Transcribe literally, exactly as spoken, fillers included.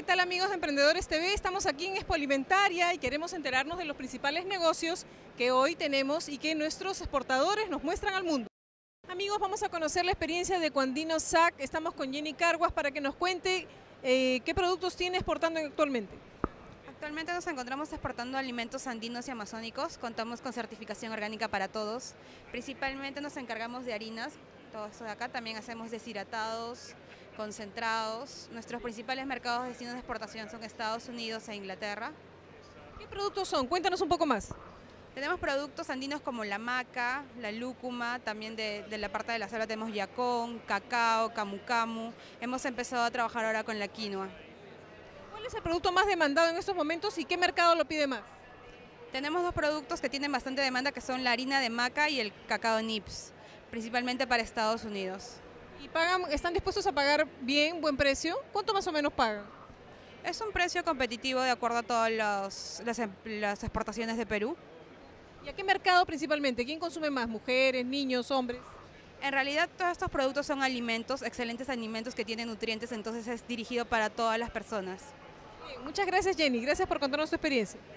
tal amigos de Emprendedores T V? Estamos aquí en Expo Alimentaria y queremos enterarnos de los principales negocios que hoy tenemos y que nuestros exportadores nos muestran al mundo. Amigos, vamos a conocer la experiencia de Cuandino S A C. Estamos con Jenny Carguas para que nos cuente eh, qué productos tiene exportando actualmente. Actualmente nos encontramos exportando alimentos andinos y amazónicos, contamos con certificación orgánica para todos. Principalmente nos encargamos de harinas, todo esto de acá, también hacemos deshidratados, concentrados. Nuestros principales mercados de destinos de exportación son Estados Unidos e Inglaterra. ¿Qué productos son? Cuéntanos un poco más. Tenemos productos andinos como la maca, la lúcuma, también de, de la parte de la selva tenemos yacón, cacao, camu camu. Hemos empezado a trabajar ahora con la quinoa. ¿Cuál es el producto más demandado en estos momentos y qué mercado lo pide más? Tenemos dos productos que tienen bastante demanda, que son la harina de maca y el cacao nips, principalmente para Estados Unidos. ¿Y pagan, están dispuestos a pagar bien, buen precio? ¿Cuánto más o menos pagan? Es un precio competitivo de acuerdo a todas los, las, las exportaciones de Perú. ¿Y a qué mercado principalmente? ¿Quién consume más? ¿Mujeres, niños, hombres? En realidad todos estos productos son alimentos, excelentes alimentos que tienen nutrientes, entonces es dirigido para todas las personas. Bien, muchas gracias Jenny, gracias por contarnos tu experiencia.